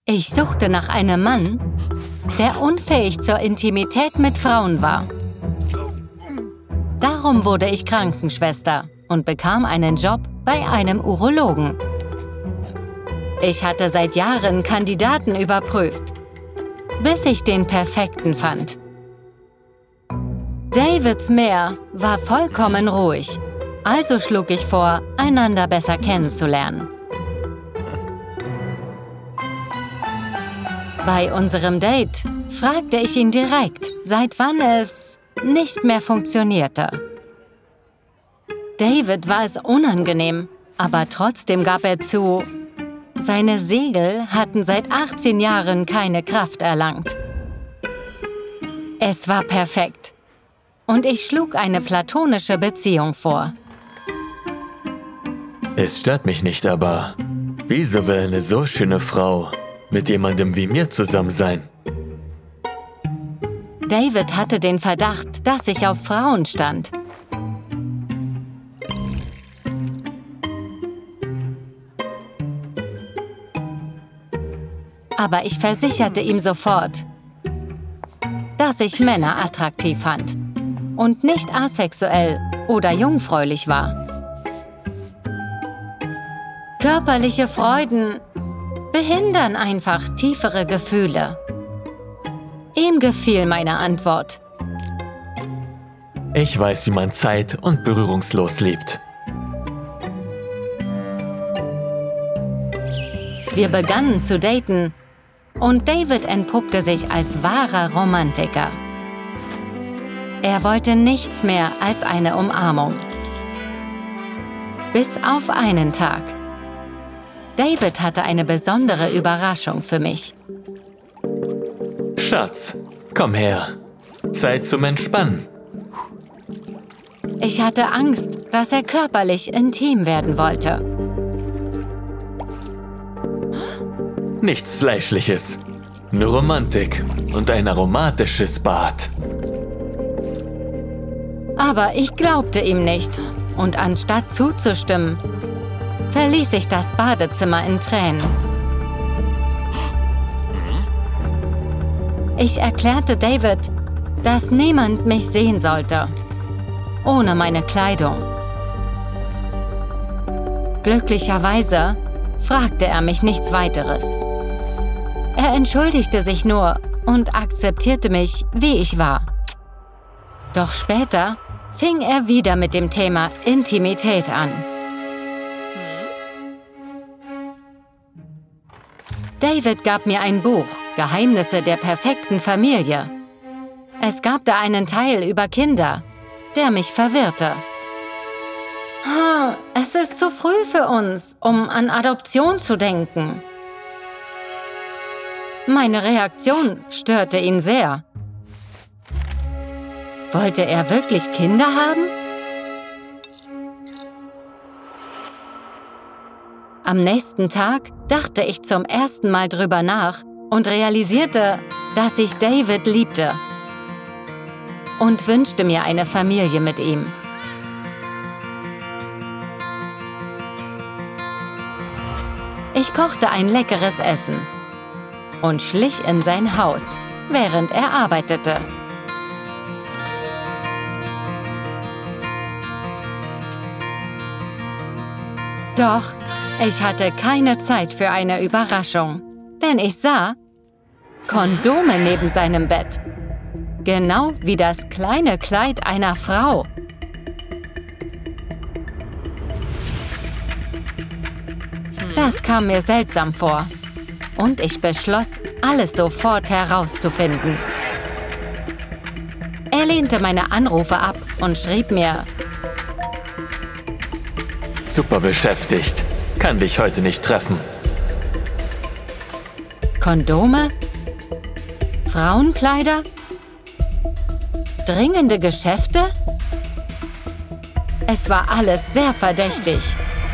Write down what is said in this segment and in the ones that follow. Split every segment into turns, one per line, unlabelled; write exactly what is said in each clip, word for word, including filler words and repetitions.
Ich suchte nach einem Mann, der unfähig zur Intimität mit Frauen war. Darum wurde ich Krankenschwester und bekam einen Job bei einem Urologen. Ich hatte seit Jahren Kandidaten überprüft, bis ich den perfekten fand. Davids Meer war vollkommen ruhig, also schlug ich vor, einander besser kennenzulernen. Bei unserem Date fragte ich ihn direkt, seit wann es nicht mehr funktionierte. David war es unangenehm, aber trotzdem gab er zu, seine Segel hatten seit achtzehn Jahren keine Kraft erlangt. Es war perfekt und ich schlug eine platonische Beziehung vor.
Es stört mich nicht, aber wieso will eine so schöne Frau mit jemandem wie mir zusammen sein?
David hatte den Verdacht, dass ich auf Frauen stand. Aber ich versicherte ihm sofort, dass ich Männer attraktiv fand und nicht asexuell oder jungfräulich war. Körperliche Freuden behindern einfach tiefere Gefühle. Ihm gefiel meine Antwort.
Ich weiß, wie man zeit- und berührungslos liebt.
Wir begannen zu daten und David entpuppte sich als wahrer Romantiker. Er wollte nichts mehr als eine Umarmung. Bis auf einen Tag. David hatte eine besondere Überraschung für mich.
Schatz, komm her. Zeit zum Entspannen.
Ich hatte Angst, dass er körperlich intim werden wollte.
Nichts Fleischliches, nur Romantik und ein aromatisches Bad.
Aber ich glaubte ihm nicht und anstatt zuzustimmen, verließ ich das Badezimmer in Tränen. Ich erklärte David, dass niemand mich sehen sollte, ohne meine Kleidung. Glücklicherweise fragte er mich nichts weiteres. Er entschuldigte sich nur und akzeptierte mich, wie ich war. Doch später fing er wieder mit dem Thema Intimität an. David gab mir ein Buch, Geheimnisse der perfekten Familie. Es gab da einen Teil über Kinder, der mich verwirrte. Ah, es ist zu früh für uns, um an Adoption zu denken. Meine Reaktion störte ihn sehr. Wollte er wirklich Kinder haben? Am nächsten Tag dachte ich zum ersten Mal drüber nach und realisierte, dass ich David liebte und wünschte mir eine Familie mit ihm. Ich kochte ein leckeres Essen und schlich in sein Haus, während er arbeitete. Doch ich hatte keine Zeit für eine Überraschung, denn ich sah Kondome neben seinem Bett. Genau wie das kleine Kleid einer Frau. Das kam mir seltsam vor. Und ich beschloss, alles sofort herauszufinden. Er lehnte meine Anrufe ab und schrieb mir:
Super beschäftigt. Kann dich heute nicht treffen.
Kondome? Frauenkleider? Dringende Geschäfte? Es war alles sehr verdächtig.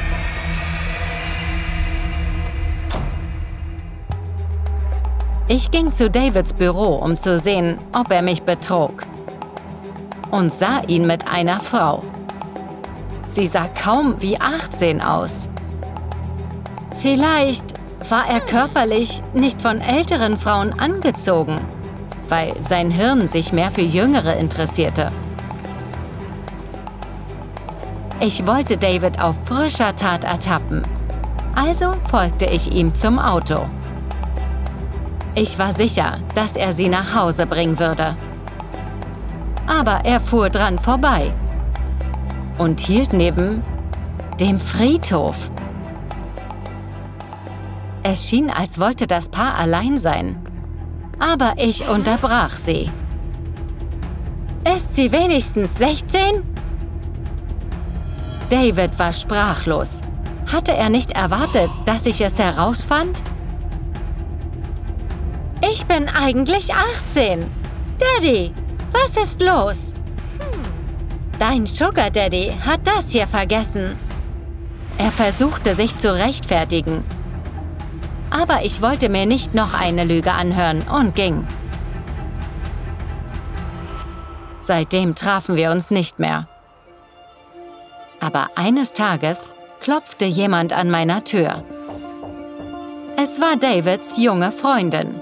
Ich ging zu Davids Büro, um zu sehen, ob er mich betrog. Und sah ihn mit einer Frau. Sie sah kaum wie achtzehn aus. Vielleicht war er körperlich nicht von älteren Frauen angezogen, weil sein Hirn sich mehr für Jüngere interessierte. Ich wollte David auf frischer Tat ertappen, also folgte ich ihm zum Auto. Ich war sicher, dass er sie nach Hause bringen würde. Aber er fuhr dran vorbei und hielt neben dem Friedhof. Es schien, als wollte das Paar allein sein. Aber ich unterbrach sie. Ist sie wenigstens sechzehn? David war sprachlos. Hatte er nicht erwartet, dass ich es herausfand? Ich bin eigentlich achtzehn. Daddy, was ist los? Dein Sugar Daddy hat das hier vergessen. Er versuchte sich zu rechtfertigen. Aber ich wollte mir nicht noch eine Lüge anhören und ging. Seitdem trafen wir uns nicht mehr. Aber eines Tages klopfte jemand an meiner Tür. Es war Davids junge Freundin.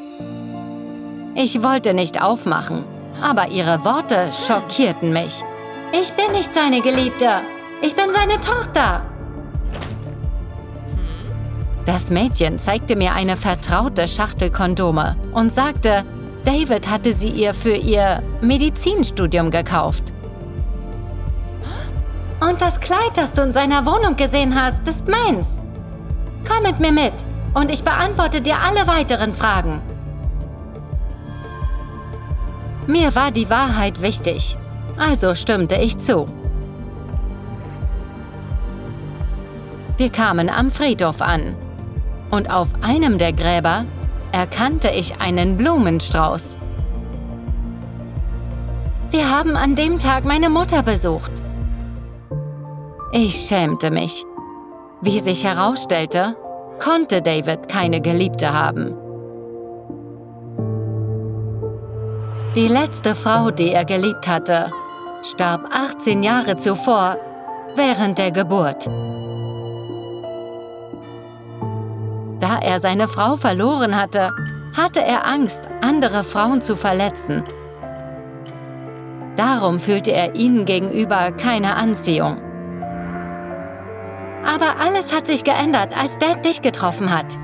Ich wollte nicht aufmachen, aber ihre Worte schockierten mich. Ich bin nicht seine Geliebte, ich bin seine Tochter. Das Mädchen zeigte mir eine vertraute Schachtel Kondome und sagte, David hatte sie ihr für ihr Medizinstudium gekauft. Und das Kleid, das du in seiner Wohnung gesehen hast, ist meins. Komm mit mir mit und ich beantworte dir alle weiteren Fragen. Mir war die Wahrheit wichtig, also stimmte ich zu. Wir kamen am Friedhof an und auf einem der Gräber erkannte ich einen Blumenstrauß. Wir haben an dem Tag meine Mutter besucht. Ich schämte mich. Wie sich herausstellte, konnte David keine Geliebte haben. Die letzte Frau, die er geliebt hatte, starb achtzehn Jahre zuvor, während der Geburt. Da er seine Frau verloren hatte, hatte er Angst, andere Frauen zu verletzen. Darum fühlte er ihnen gegenüber keine Anziehung. Aber alles hat sich geändert, als Dad dich getroffen hat.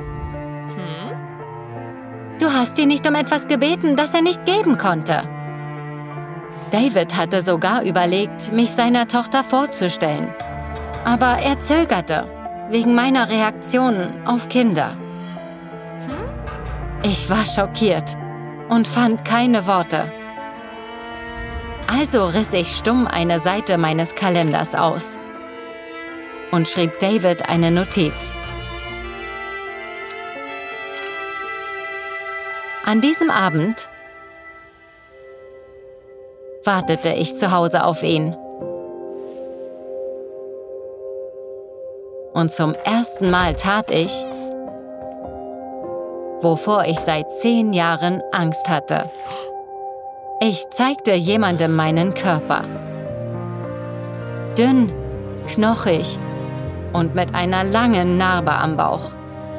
Du hast ihn nicht um etwas gebeten, das er nicht geben konnte. David hatte sogar überlegt, mich seiner Tochter vorzustellen. Aber er zögerte, wegen meiner Reaktionen auf Kinder. Ich war schockiert und fand keine Worte. Also riss ich stumm eine Seite meines Kalenders aus und schrieb David eine Notiz. An diesem Abend wartete ich zu Hause auf ihn. Und zum ersten Mal tat ich, wovor ich seit zehn Jahren Angst hatte. Ich zeigte jemandem meinen Körper. Dünn, knochig und mit einer langen Narbe am Bauch.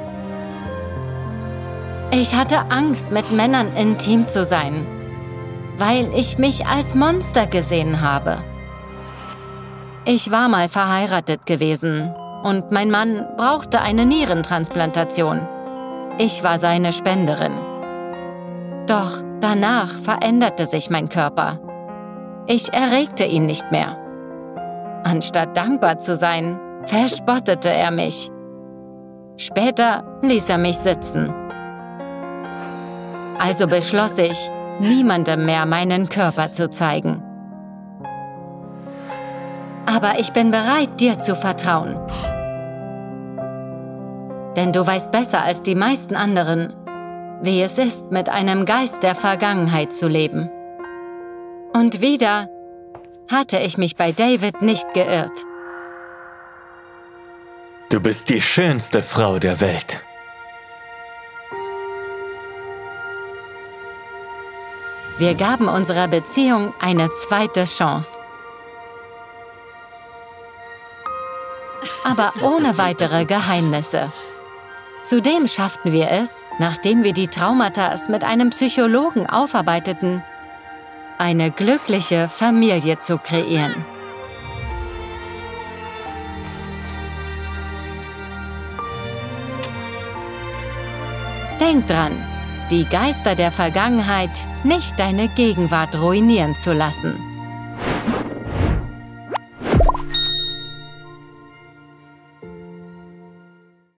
Ich hatte Angst, mit Männern intim zu sein, weil ich mich als Monster gesehen habe. Ich war mal verheiratet gewesen und mein Mann brauchte eine Nierentransplantation. Ich war seine Spenderin. Doch danach veränderte sich mein Körper. Ich erregte ihn nicht mehr. Anstatt dankbar zu sein, verspottete er mich. Später ließ er mich sitzen. Also beschloss ich, niemandem mehr meinen Körper zu zeigen. Aber ich bin bereit, dir zu vertrauen. Denn du weißt besser als die meisten anderen, wie es ist, mit einem Geist der Vergangenheit zu leben. Und wieder hatte ich mich bei David nicht geirrt.
Du bist die schönste Frau der Welt.
Wir gaben unserer Beziehung eine zweite Chance. Aber ohne weitere Geheimnisse. Zudem schafften wir es, nachdem wir die Traumata mit einem Psychologen aufarbeiteten, eine glückliche Familie zu kreieren. Denk dran, die Geister der Vergangenheit nicht deine Gegenwart ruinieren zu lassen.